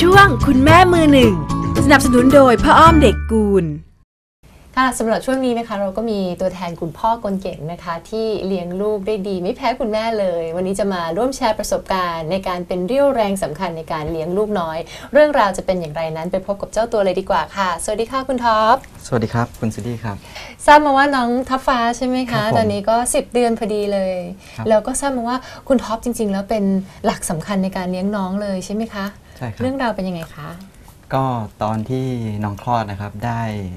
ช่วงคุณแม่มือหนึ่งสนับสนุนโดยพ่ออ้อมเด็กกูลค่ะสำหรับช่วงนี้นะคะเราก็มีตัวแทนคุณพ่อคนเก่งนะคะที่เลี้ยงลูกได้ดีไม่แพ้คุณแม่เลยวันนี้จะมาร่วมแชร์ประสบการณ์ในการเป็นเรี่ยวแรงสำคัญในการเลี้ยงลูกน้อยเรื่องราวจะเป็นอย่างไรนั้นไปพบกับเจ้าตัวเลยดีกว่าค่ะสวัสดีค่ะคุณท็อปสวัสดีครับคุณซูดี้ครับทราบมาว่าน้องทัพฟ้าใช่ไหมคะตอนนี้ก็10 เดือนพอดีเลยแล้วก็ทราบมาว่าคุณท็อปจริงๆแล้วเป็นหลักสำคัญในการเลี้ยงน้องเลยใช่ไหมคะใช่ครับเรื่องราวเป็นยังไงคะก็ตอนที่น้องคลอดนะครับได้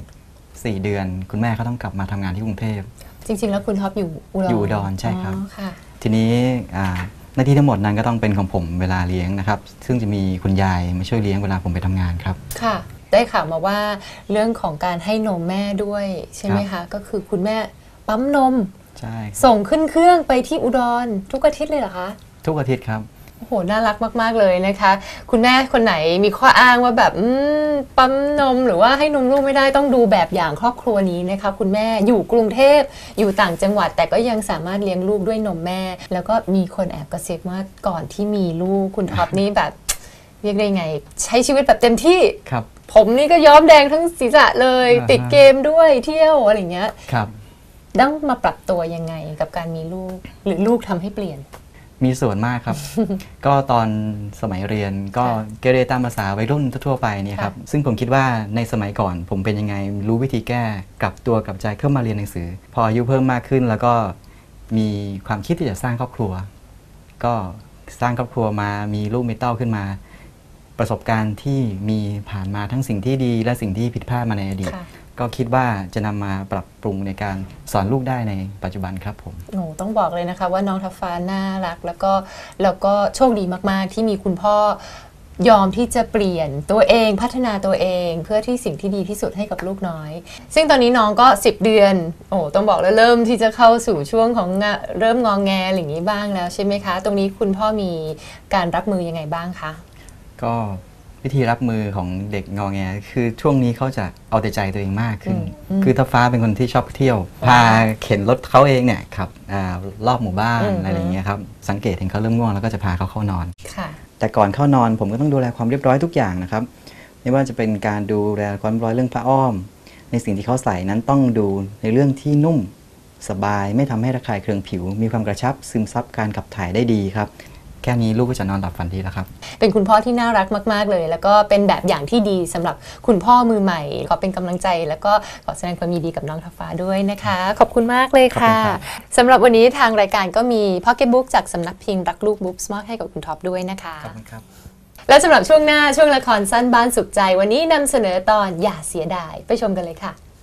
4 เดือนคุณแม่เขาต้องกลับมาทำงานที่กรุงเทพจริงๆแล้วคุณท็อปอยู่อุดรใช่ครับทีนี้หน้าที่ทั้งหมดนั้นก็ต้องเป็นของผมเวลาเลี้ยงนะครับซึ่งจะมีคุณยายมาช่วยเลี้ยงเวลาผมไปทำงานครับค่ะได้ข่าวมาว่าเรื่องของการให้นมแม่ด้วยใช่ไหมคะก็คือคุณแม่ปั๊มนมใช่ส่งขึ้นเครื่องไปที่อุดรทุกอาทิตย์เลยเหรอคะทุกอาทิตย์ครับโอ้โหน่ารักมากๆเลยนะคะคุณแม่คนไหนมีข้ออ้างว่าแบบปั๊มนมหรือว่าให้นมลูกไม่ได้ต้องดูแบบอย่างครอบครัวนี้นะคะคุณแม่อยู่กรุงเทพอยู่ต่างจังหวัดแต่ก็ยังสามารถเลี้ยงลูกด้วยนมแม่แล้วก็มีคนแอบกระซิบว่าก่อนที่มีลูกคุณท็อปนี่แบบเรียกได้ไงใช้ชีวิตแบบเต็มที่ครับผมนี่ก็ย้อมแดงทั้งศีรษะเลยติดเกมด้วยเที่ยวอะไรเงี้ยครับต้องมาปรับตัวยังไงกับการมีลูกหรือลูกทำให้เปลี่ยนมีส่วนมากครับ ก็ตอนสมัยเรียนก็เกเรตามภาษาวัยรุ่นทั่วไปเนี่ยครับซึ่งผมคิดว่าในสมัยก่อนผมเป็นยังไงรู้วิธีแก้กลับตัวกลับใจเข้ามาเรียนหนังสือพออายุเพิ่มมากขึ้นแล้วก็มีความคิดที่จะสร้างครอบครัวก็สร้างครอบครัวมามีลูกมีเต้าขึ้นมาประสบการณ์ที่มีผ่านมาทั้งสิ่งที่ดีและสิ่งที่ผิดพลาดมาในอดีตก็คิดว่าจะนำมาปรับปรุงในการสอนลูกได้ในปัจจุบันครับผมโอ้ต้องบอกเลยนะคะว่าน้องทัฟฟ้าน่ารักแล้วก็โชคดีมากๆที่มีคุณพ่อยอมที่จะเปลี่ยนตัวเองพัฒนาตัวเองเพื่อที่สิ่งที่ดีที่สุดให้กับลูกน้อยซึ่งตอนนี้น้องก็10 เดือนโอ้ต้องบอกแล้วเริ่มที่จะเข้าสู่ช่วงของเริ่มงอแงอย่างนี้บ้างแล้วใช่ไหมคะตรงนี้คุณพ่อมีการรับมือยังไงบ้างคะก็วิธีรับมือของเด็กงอแงคือช่วงนี้เขาจะเอาแต่ใจตัวเองมากขึ้นคือทัพฟ้าเป็นคนที่ชอบเที่ยวพาเข็นรถเขาเองเนี่ยครับรอบหมู่บ้านอะไรอย่างเงี้ยครับสังเกตเห็นเขาเริ่มง่วงแล้วก็จะพาเขาเข้านอนแต่ก่อนเข้านอนผมก็ต้องดูแลความเรียบร้อยทุกอย่างนะครับไม่ว่าจะเป็นการดูแลความเรียบร้อยเรื่องผ้าอ้อมในสิ่งที่เขาใส่นั้นต้องดูในเรื่องที่นุ่มสบายไม่ทำให้ระคายเคืองผิวมีความกระชับซึมซับการขับถ่ายได้ดีครับแค่นี้ลูกก็จะนอนหลับฝันดีแล้วครับเป็นคุณพ่อที่น่ารักมากๆเลยแล้วก็เป็นแบบอย่างที่ดีสำหรับคุณพ่อมือใหม่ขอเป็นกำลังใจแล้วก็ขอแสดงความยินดีกับน้องทัฟฟ้าด้วยนะคะขอบคุณมากเลยค่ะสำหรับวันนี้ทางรายการก็มีพ็อกเก็ตบุ๊กจากสำนักพิมพ์รักลูกบุ๊กส์มอบให้กับคุณท็อปด้วยนะคะขอบคุณครับและสำหรับช่วงหน้าช่วงละครสั้นบ้านสุขใจวันนี้นำเสนอตอนอย่าเสียดายไปชมกันเลยค่ะ